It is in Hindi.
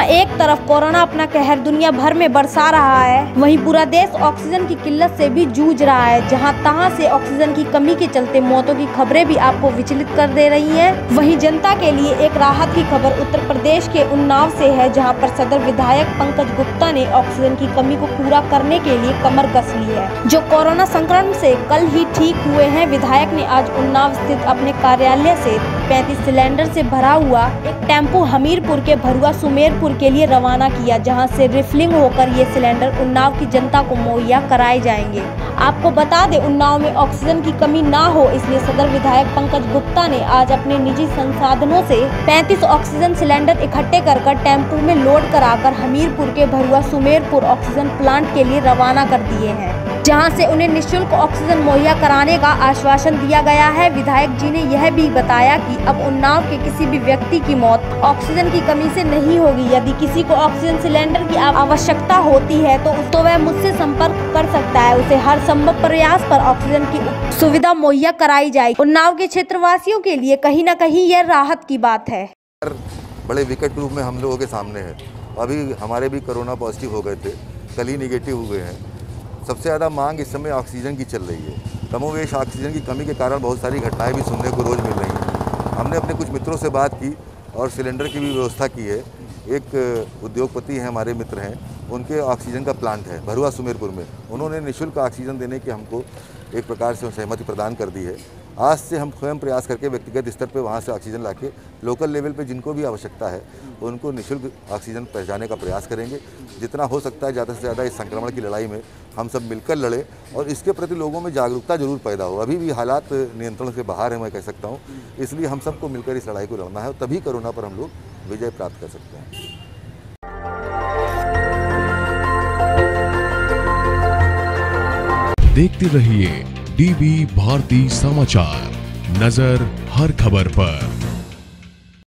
एक तरफ कोरोना अपना कहर दुनिया भर में बरसा रहा है, वहीं पूरा देश ऑक्सीजन की किल्लत से भी जूझ रहा है। जहां तहां से ऑक्सीजन की कमी के चलते मौतों की खबरें भी आपको विचलित कर दे रही हैं। वहीं जनता के लिए एक राहत की खबर उत्तर प्रदेश के उन्नाव से है, जहां पर सदर विधायक पंकज गुप्ता ने ऑक्सीजन की कमी को पूरा करने के लिए कमर कस ली है। जो कोरोना संक्रमण से कल ही ठीक हुए हैं, विधायक ने आज उन्नाव स्थित अपने कार्यालय से 35 सिलेंडर से भरा हुआ एक टेम्पो हमीरपुर के भरुआ सुमेरपुर के लिए रवाना किया, जहां से रिफिलिंग होकर ये सिलेंडर उन्नाव की जनता को मुहैया कराए जाएंगे। आपको बता दें, उन्नाव में ऑक्सीजन की कमी ना हो, इसलिए सदर विधायक पंकज गुप्ता ने आज अपने निजी संसाधनों से 35 ऑक्सीजन सिलेंडर इकट्ठे कर टेम्पो में लोड कराकर हमीरपुर के भरुआ सुमेरपुर ऑक्सीजन प्लांट के लिए रवाना कर दिए हैं, जहां से उन्हें निःशुल्क ऑक्सीजन मुहैया कराने का आश्वासन दिया गया है। विधायक जी ने यह भी बताया कि अब उन्नाव के किसी भी व्यक्ति की मौत ऑक्सीजन की कमी से नहीं होगी। यदि किसी को ऑक्सीजन सिलेंडर की आवश्यकता होती है तो वह मुझसे संपर्क कर सकता है। उसे हर संभव प्रयास पर ऑक्सीजन की सुविधा मुहैया कराई जाएगी। उन्नाव के क्षेत्रवासियों के लिए कहीं न कहीं यह राहत की बात है। बड़े विकट रूप में हम लोगों के सामने है। अभी हमारे भी कोरोना पॉजिटिव हो गए थे, कल ही निगेटिव हुए हैं। सबसे ज़्यादा मांग इस समय ऑक्सीजन की चल रही है। कमोवेश ऑक्सीजन की कमी के कारण बहुत सारी घटनाएं भी सुनने को रोज़ मिल रही हैं। हमने अपने कुछ मित्रों से बात की और सिलेंडर की भी व्यवस्था की है। एक उद्योगपति हैं, हमारे मित्र हैं, उनके ऑक्सीजन का प्लांट है भरुआ सुमेरपुर में। उन्होंने निःशुल्क ऑक्सीजन देने की हमको एक प्रकार से सहमति प्रदान कर दी है। आज से हम स्वयं प्रयास करके व्यक्तिगत स्तर पे वहाँ से ऑक्सीजन लाके लोकल लेवल पे जिनको भी आवश्यकता है उनको निःशुल्क ऑक्सीजन पहुँचाने का प्रयास करेंगे। जितना हो सकता है ज़्यादा से ज़्यादा इस संक्रमण की लड़ाई में हम सब मिलकर लड़ें और इसके प्रति लोगों में जागरूकता जरूर पैदा हो। अभी भी हालात नियंत्रण से बाहर है, मैं कह सकता हूँ। इसलिए हम सबको मिलकर इस लड़ाई को लड़ना है और तभी कोरोना पर हम लोग विजय प्राप्त कर सकते हैं। देखते रहिए डीबी भारती समाचार, नजर हर खबर पर।